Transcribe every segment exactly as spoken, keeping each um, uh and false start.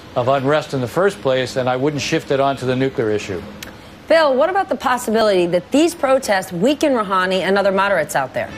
of unrest in the first place, and I wouldn't shift it onto the nuclear issue. Bill, what about the possibility that these protests weaken Rouhani and other moderates out there?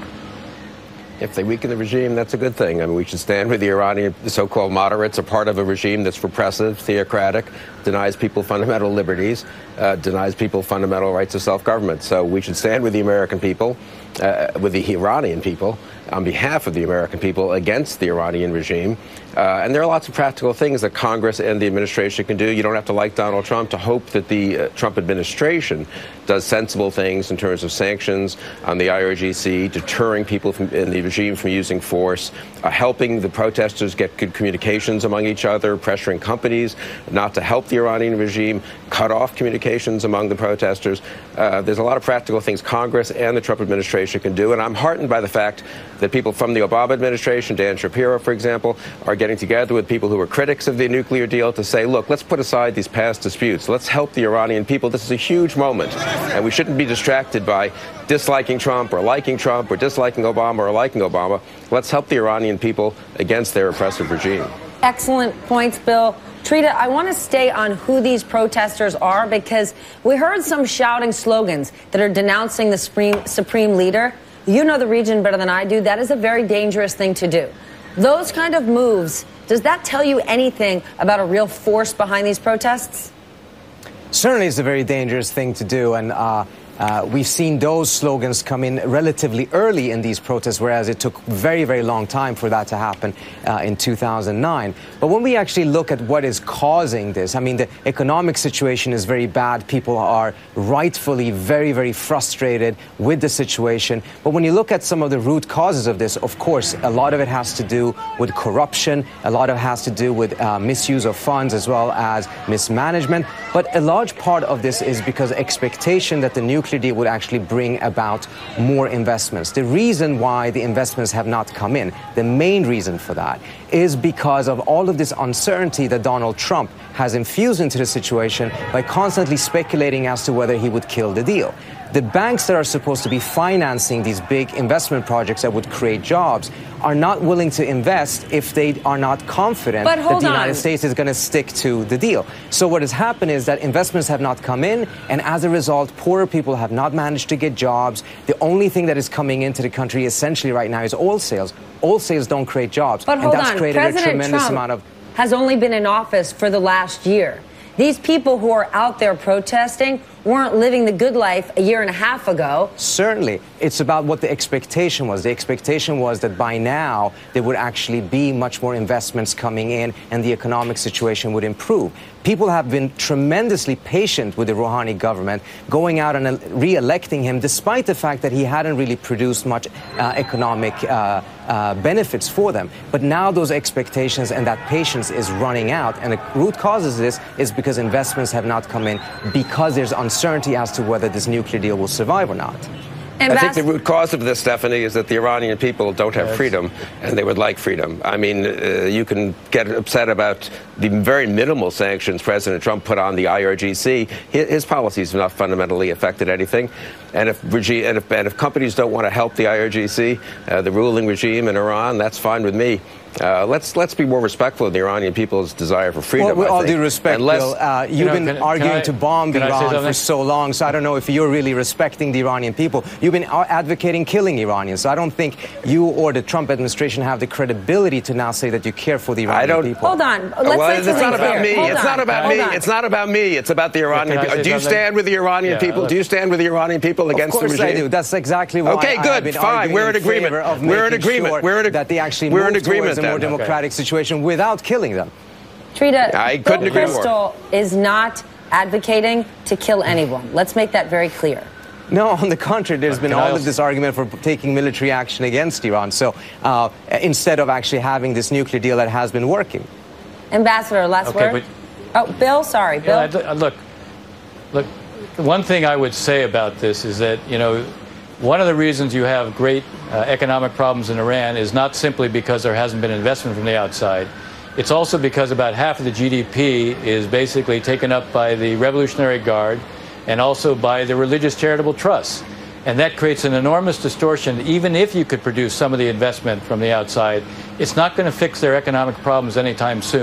If they weaken the regime, that's a good thing. I mean, we should stand with the Iranian, the so-called moderates, are part of a regime that's repressive, theocratic, denies people fundamental liberties, uh, denies people fundamental rights of self-government. So we should stand with the American people, uh, with the Iranian people, on behalf of the American people against the Iranian regime. Uh, and there are lots of practical things that Congress and the administration can do. You don't have to like Donald Trump to hope that the uh, Trump administration does sensible things in terms of sanctions on the I R G C, deterring people from, in the regime from using force, uh, helping the protesters get good communications among each other, pressuring companies not to help the Iranian regime, cut off communications among the protesters. Uh, there's a lot of practical things Congress and the Trump administration can do. And I'm heartened by the fact that people from the Obama administration, Dan Shapiro, for example, are getting together with people who are critics of the nuclear deal to say, look, let's put aside these past disputes. Let's help the Iranian people. This is a huge moment, and we shouldn't be distracted by disliking Trump or liking Trump or disliking Obama or liking Obama. Let's help the Iranian people against their oppressive regime. Excellent points, Bill. Trita, I want to stay on who these protesters are, because we heard some shouting slogans that are denouncing the supreme, supreme leader. You know the region better than I do. That is a very dangerous thing to do. Those kind of moves, does that tell you anything about a real force behind these protests? Certainly it's a very dangerous thing to do, and uh, uh, we've seen those slogans come in relatively early in these protests, whereas it took very, very long time for that to happen uh, in two thousand nine. But when we actually look at what is causing this, I mean, the economic situation is very bad. People are rightfully very, very frustrated with the situation. But when you look at some of the root causes of this, of course, a lot of it has to do with corruption. A lot of it has to do with uh, misuse of funds as well as mismanagement. But a large part of this is because expectation that the nuclear deal would actually bring about more investments. The reason why the investments have not come in, the main reason for that, is because of all of this uncertainty that Donald Trump has infused into the situation by constantly speculating as to whether he would kill the deal. The banks that are supposed to be financing these big investment projects that would create jobs are not willing to invest if they are not confident that the United States is going to stick to the deal. So what has happened is that investments have not come in, and as a result, poorer people have not managed to get jobs. The only thing that is coming into the country essentially right now is oil sales. Oil sales don't create jobs, but hold and that's on. created President a tremendous Trump amount of... has only been in office for the last year. These people who are out there protesting weren't living the good life a year and a half ago. Certainly. It's about what the expectation was. The expectation was that by now there would actually be much more investments coming in and the economic situation would improve. People have been tremendously patient with the Rouhani government, going out and re-electing him despite the fact that he hadn't really produced much uh, economic uh, uh, benefits for them. But now those expectations and that patience is running out, and the root cause of this is because investments have not come in, because there's uncertainty as to whether this nuclear deal will survive or not. I think the root cause of this, Stephanie, is that the Iranian people don't have freedom, and they would like freedom. I mean, uh, you can get upset about the very minimal sanctions President Trump put on the I R G C. His, his policies have not fundamentally affected anything. And if, regime, and, if, and if companies don't want to help the I R G C, uh, the ruling regime in Iran, that's fine with me. Uh, let's let's be more respectful of the Iranian people's desire for freedom. Well, with I all think. due respect, Bill, uh, you've you know, been can, arguing can I, to bomb Iran for so long, so I don't know if you're really respecting the Iranian people. You've been advocating killing Iranians, so I don't think you or the Trump administration have the credibility to now say that you care for the Iranian I don't, people. Hold on. Let's well, make it's not about me. Hold it's on. not about Hold me. on. It's not about me. It's about the Iranian yeah, people. Do you something? stand with the Iranian yeah, people? Look. Do you stand with the Iranian people against the regime? Of course I do. That's exactly why okay, I good, have been fine. We're in in agreement. Of We're in making agreement. Sure We're in a, that they actually we're in move agreement towards a more then. democratic okay. situation without killing them. Trita, I couldn't Bill agree more. Kristol is not advocating to kill anyone. Let's make that very clear. No, on the contrary, there's been Can all I of this argument for taking military action against Iran. So uh, instead of actually having this nuclear deal that has been working. Ambassador, last okay, word. Oh, Bill, sorry, Bill. Yeah, look, look. One thing I would say about this is that, you know, one of the reasons you have great uh, economic problems in Iran is not simply because there hasn't been investment from the outside. It's also because about half of the G D P is basically taken up by the Revolutionary Guard and also by the religious charitable trusts. And that creates an enormous distortion. Even if you could produce some of the investment from the outside, it's not going to fix their economic problems anytime soon.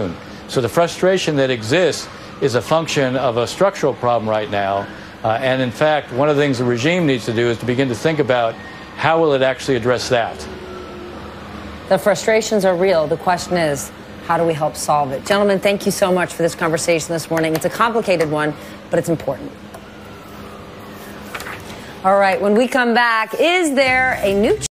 So the frustration that exists is a function of a structural problem right now. Uh, and in fact, one of the things the regime needs to do is to begin to think about how will it actually address that. The frustrations are real. The question is, how do we help solve it? Gentlemen, thank you so much for this conversation this morning. It's a complicated one, but it's important. All right, when we come back, is there a new